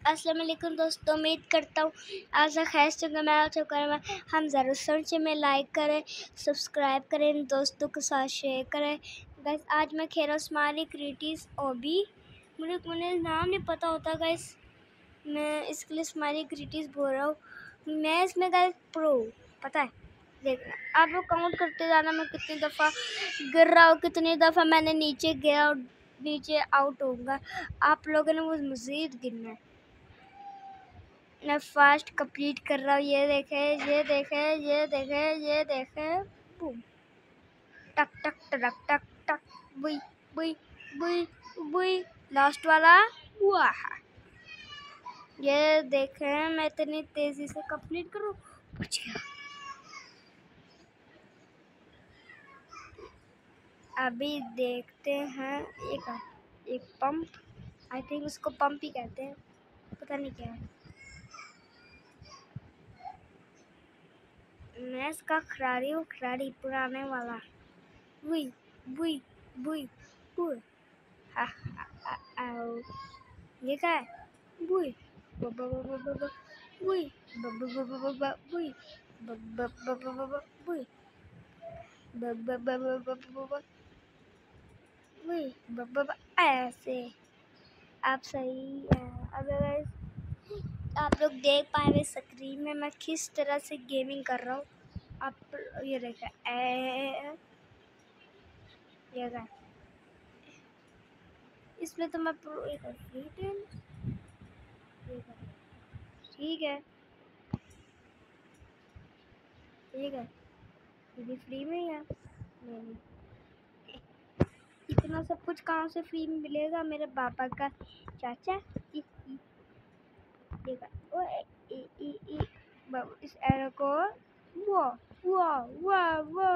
अस्सलाम वालेकुम दोस्तों, उम्मीद करता हूँ आप सब खैर से होंगे। मैं आपसे करूँगा हम ज़रूर सोचे में लाइक करें, सब्सक्राइब करें, दोस्तों के साथ शेयर करें। गाइस आज मैं खेल रहा हूँ स्माइली क्रिएटिव्स ओबी। मुझे नाम नहीं पता होता गाइस, मैं इसके लिए स्माइली क्रिएटिव्स बोल रहा हूँ। मैं इसमें गाइस प्रो पता है, देखना आप लोग काउंट करते जाना मैं कितनी दफ़ा गिर रहा हूँ, कितनी दफ़ा मैंने नीचे गिरा और नीचे आउट होऊंगा। आप लोगों ने वो मज़ीद गिनना है। मैं फास्ट कंप्लीट कर रहा हूँ। ये देखे, ये देखे, ये देखे, ये देखे, बूम, टक टक टक टक टक, बुई बुई बुई बुई, लास्ट वाला वाह। ये देखे मैं इतनी तेजी से कंप्लीट करूँ, बच गया। अभी देखते हैं एक पंप, आई थिंक उसको पंप ही कहते हैं, पता नहीं क्या है। मैं इसका खिलाड़ी पुराने वाला। बुई बुई बुई बुई, हा हा आओ, ये क्या है? बुई बब्बा बब्बा बब्बा बुई बब्बा बब्बा बब्बा बुई बब्बा बब्बा बब्बा बुई बब्बा बब्बा बब्बा बुई बब्बा बब्बा। ऐसे आप सही है। अगर आप लोग देख पाए हुए स्क्रीन में मैं किस तरह से गेमिंग कर रहा हूँ, आप ये देखा ये इसमें तो मैं ठीक है ये भी फ्री में ही है। नहीं, इतना सब कुछ कहाँ से फ्री में मिलेगा? मेरे पापा का चाचा देखा ओ इस एरो को वो वो वो वो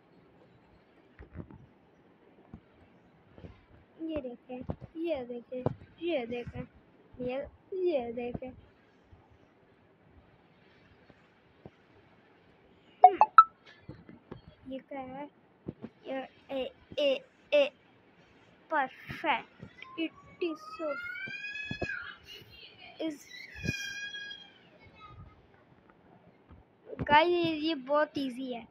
ये देखे, ये देखे, ये देखे, ये देखे। ये क्या है? ये a perfect, it is so is guys ये बहुत इजी है।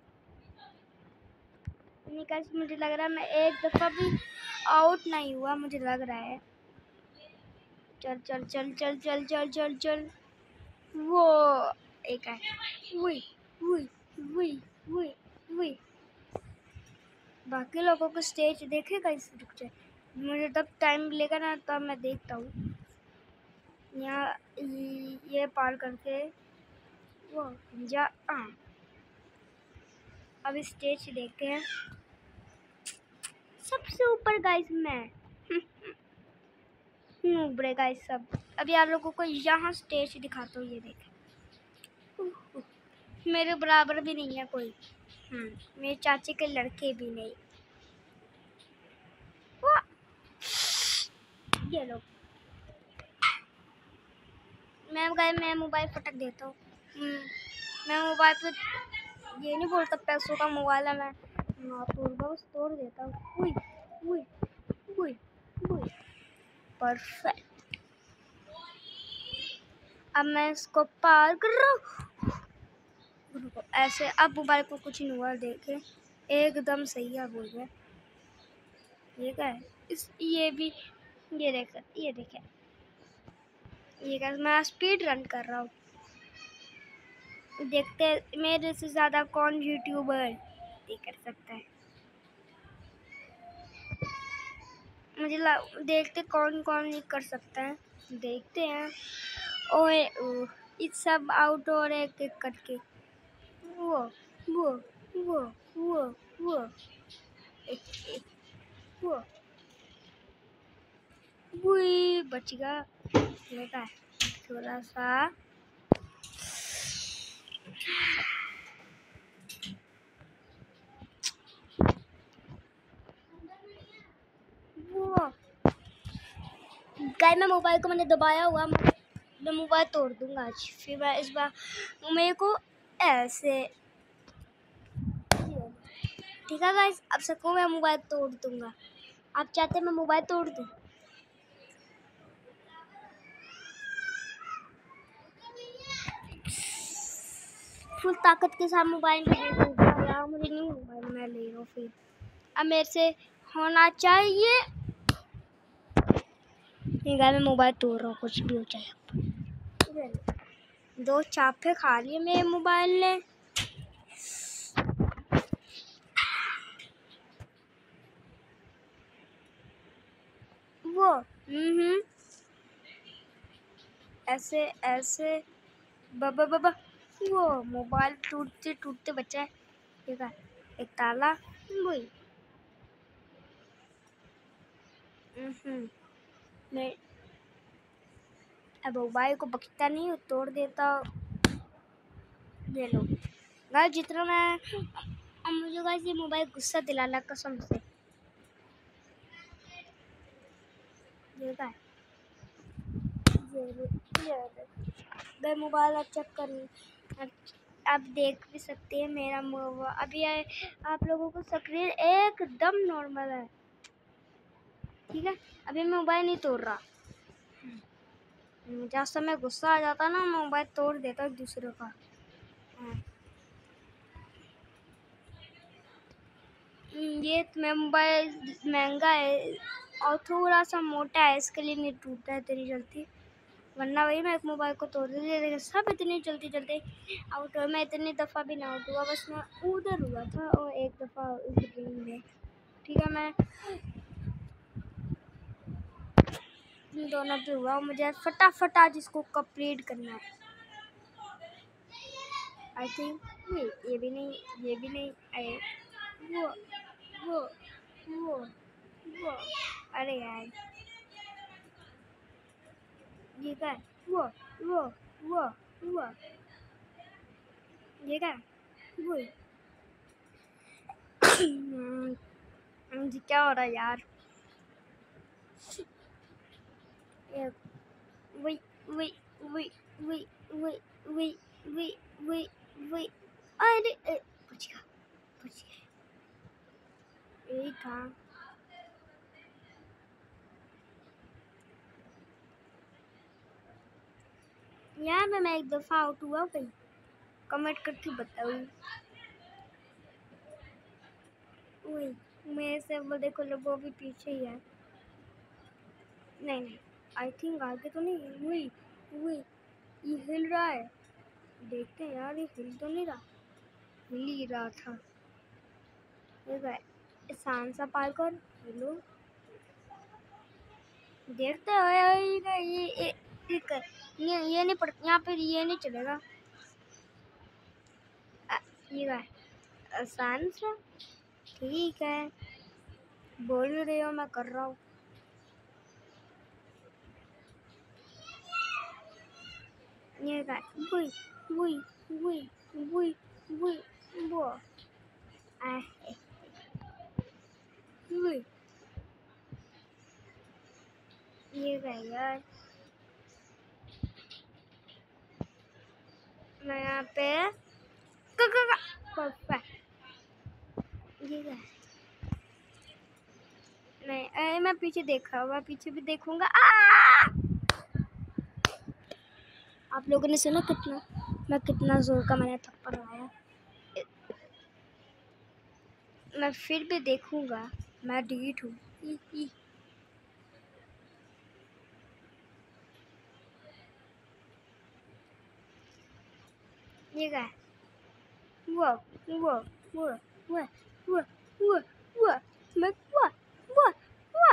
गाइस मुझे लग रहा है मैं एक दफ़ा भी आउट नहीं हुआ, मुझे लग रहा है। चल चल चल चल चल चल चल चल, वो एक है, वही वही वही वही वही। बाकी लोगों को स्टेज देखेगा इस रुक जाए, मुझे तब टाइम मिलेगा ना तब मैं देखता हूँ। यहाँ ये पार करके वो जा अब स्टेज देखते हैं। सबसे ऊपर गाइस मैं नूबड़े गाइस सब। अभी आप लोगों को यहाँ स्टेज दिखाता हूँ, ये देखें। मेरे बराबर भी नहीं है कोई, मेरे चाचे के लड़के भी नहीं। ये लो, मैं मोबाइल पटक देता हूँ। मैं मोबाइल पे ये नहीं बोलता पैसों का मोबाइल है, मैं बस तोड़ देता हूँ। परफेक्ट। अब मैं इसको पार कर रहा हूँ ऐसे। अब मोबाइल को कुछ नहीं हुआ, देखे एकदम सही है बोल गया। ये क्या है? ये भी ये देखे ये क्या? मैं स्पीड रन कर रहा हूँ। देखते मेरे से ज़्यादा कौन यूट्यूबर ये कर सकता है। मुझे देखते कौन कौन ये कर सकता है, देखते हैं। ओए इस सब आउट और एक एक करके वो वो वो वो वो एक वो वही बच गया। लगा थोड़ा सा वो गाइस मैं मोबाइल को मैंने दबाया हुआ, मैं मोबाइल तोड़ दूंगा आज। फिर मैं इस बार मेरे को ऐसे ठीक है गाइस, अब सबको मैं मोबाइल तोड़ दूंगा। आप चाहते हैं मैं मोबाइल तोड़ दूं? फुल ताकत के साथ मोबाइल में देखूंगा। यार मुझे नहीं मोबाइल में ले रहा हूँ फिर। अब मेरे से होना चाहिए। ठीक है मैं मोबाइल तोड़ रहा हूँ, कुछ भी हो जाए। 2 चापे खा लिए मेरे मोबाइल ने। वो ऐसे ऐसे बाबा बाबा वो मोबाइल टूटते टूटते बचा है। ठीक है एक ताला वही। मैं अब मोबाइल को बख्शता नहीं हूँ, तोड़ देता। ये लो गाइस, जितना मैं अब मुझे गाइस ये मोबाइल गुस्सा दिलाना कसम से। देखा ये मोबाइल अब चेक कर। आप देख भी सकते हैं मेरा मोबाइल अभी आप लोगों को स्क्रीन एकदम नॉर्मल है। ठीक है अभी मैं मोबाइल नहीं तोड़ रहा। जब समय गुस्सा आ जाता ना मोबाइल तोड़ देता एक दूसरे का। ये मोबाइल महंगा है और थोड़ा सा मोटा है, इसके लिए नहीं टूटता है इतनी जल्दी। वरना वही मैं एक मोबाइल को तोड़ देती। सब इतनी जल्दी जल्दी आउट हुआ। मैं इतनी दफ़ा भी ना आउट हुआ, बस मैं उधर हुआ था और एक दफ़ा उस गेम में। ठीक है मैं दोनों पे हुआ। मुझे फटाफट आज इसको कंप्लीट करना है। आई थिंक ये भी नहीं आए। वो वो वो अरे यार ये क्या है? वो वो ये क्या है? वो क्या हो रहा है यार? वही वही वही वही वही वही वही वही वही अरे बच गया यही था। यार मैं एक दफ़ा आउट हुआ भाई, कमेंट करके बताऊँ। वही मेरे से वो देखो वो भी पीछे ही है। नहीं आई थिंक आगे तो नहीं। वही वही ये हिल रहा है। देखते हैं यार ये हिल तो नहीं रहा। हिल ही रहा था। आसान सा पार्कोर हेलो देखते हो ये नहीं पड़ यहाँ पे ये नहीं चलेगा। ये आसान सा ठीक है बोल रहे हो मैं कर रहा हूँ। ये वही वही वही वही वही वो वही ये यार मैं यहाँ पे ये नहीं मैं पीछे देख रहा हूँ, पीछे भी देखूंगा। आप लोगों ने सुना कितना जोर का मैंने थप्पड़ लगाया। मैं फिर भी देखूंगा, मैं डिलीट हूँ। ये क्या है? वो वो वो वो वो वो वो मैं वो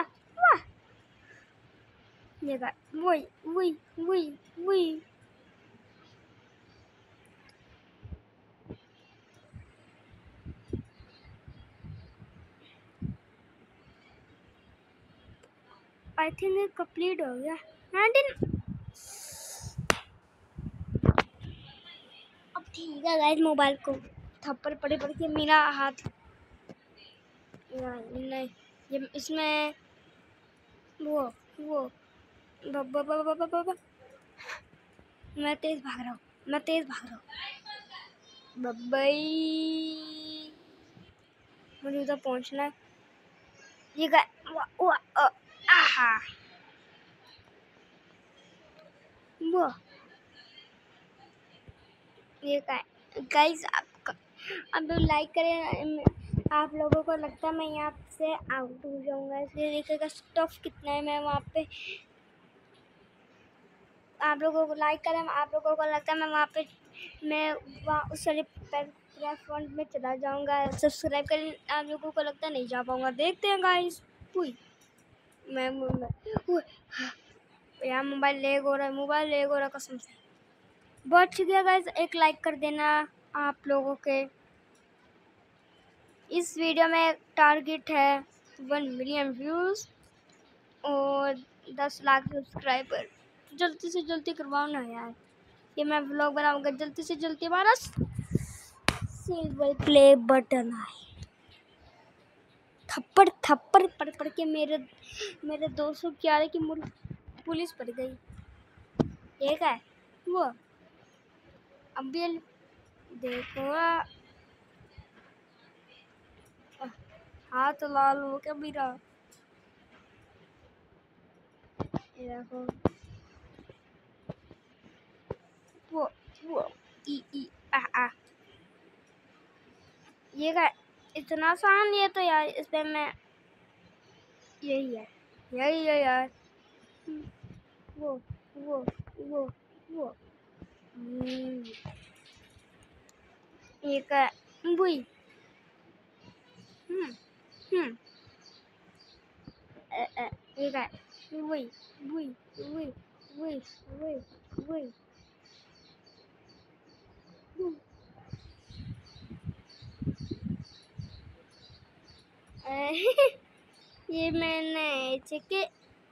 ये क्या? वही वही वही वही आई थिंक ये कंप्लीट हो गया। 19 अब ठीक है गाइस, मोबाइल को थप्पड़ पड़े के मेरा हाथ नहीं ये इसमें वो मैं तेज भाग रहा हूँ बब्बई मुझे उधर पहुँचना है। ये आहा वो ये गाइस आप लोग लाइक करें। आप लोगों को लगता है मैं यहाँ से आउट हो जाऊँगा, इसलिए देखिएगा स्टफ कितना है। मैं वहाँ पे आप लोगों को लाइक करें। आप लोगों को लगता है मैं वहाँ उस वाले प्लेटफॉर्म में चला जाऊँगा। सब्सक्राइब करें। आप लोगों को लगता है नहीं जा पाऊँगा, देखते हैं गाइस। मैं यार मोबाइल लेग हो रहा है कसम से। बहुत शुक्रिया गाइस, एक लाइक कर देना आप लोगों के। इस वीडियो में टारगेट है 1 मिलियन व्यूज़ और 10 लाख सब्सक्राइबर। जल्दी से जल्दी करवाओ ना यार, ये मैं व्लॉग बनाऊंगा जल्दी से जल्दी। हमारा सिल्वर प्ले बटन आए, थप्पड़ थप्पड़ पड़ पड़ के मेरे दोस्तों क्या है कि पुलिस पड़ गई। ठीक है वो अभी देखो हाथ लाल हो क्या मेरा। देखो वो ई आ ये क्या इतना आसान है तो यार, इस पे मैं यही है यार। वो वो वो वो ये क्या बुई ये क्या बुई बुई बुई बुई बुई बुई ये मैंने चेके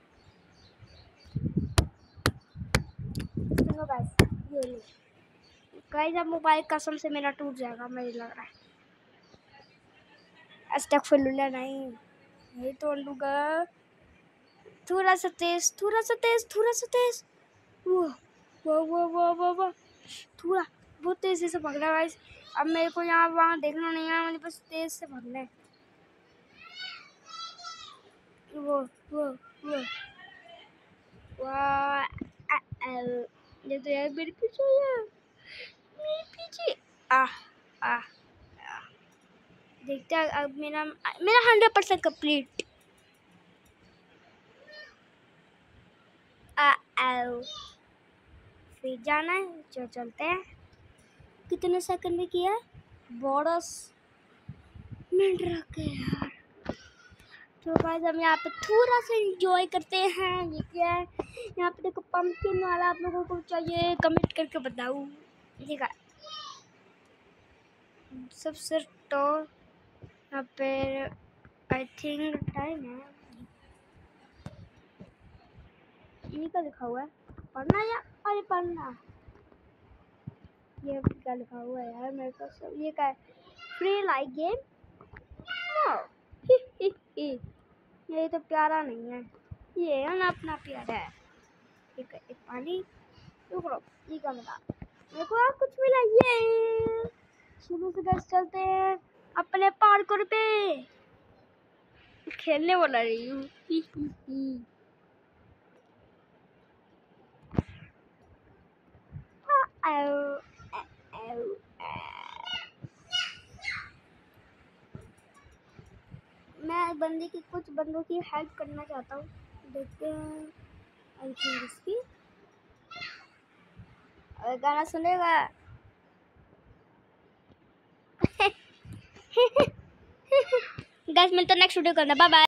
सुनो गाइस, ये ले गाइस। अब मोबाइल कसम से मेरा टूट जाएगा, मुझे लग रहा है। अस्तगफिरुल्लाह नहीं, यही तोड़ लूँगा। थोड़ा सा तेज वो थोड़ा बहुत तेज़ी से भागना है गाइस। अब मेरे को यहाँ वहाँ देखना नहीं है, मुझे बस तेज से भागना है। वो वाह ये तो यार मेरे पीछे है, मेरे पीछे देखते हैं। अब मेरा 100% कंप्लीट। फिर जाना है, जो चलते हैं। कितने सेकंड में किया? 12 मिनट रख गए यार। तो गाइस हम यहाँ पे थोड़ा सा एंजॉय करते हैं। ये क्या है यहाँ पे देखो, पंपकिन वाला आप लोगों को चाहिए कमेंट करके बताओ। ठीक है सबसे तो यहाँ पे आई थिंक टाइम है, ये क्या लिखा हुआ है? पढ़ना या अरे पढ़ना, ये क्या लिखा हुआ है यार मेरे को सब। ये क्या है? Free like game. ये तो प्यारा नहीं है, ये है ना अपना प्यारा है। एक पानी रुको, ये क्या मिला मेरे को? कुछ मिला। ये शुरू से गैस चलते हैं अपने पार्कोर पे, खेलने वाला रही हूँ। मैं कुछ बंदों की हेल्प करना चाहता हूँ, देखते हैं। आई थिंक इसकी गाना सुनेगा। गाइस मिलते हैं नेक्स्ट वीडियो के अंदर, बाय बाय।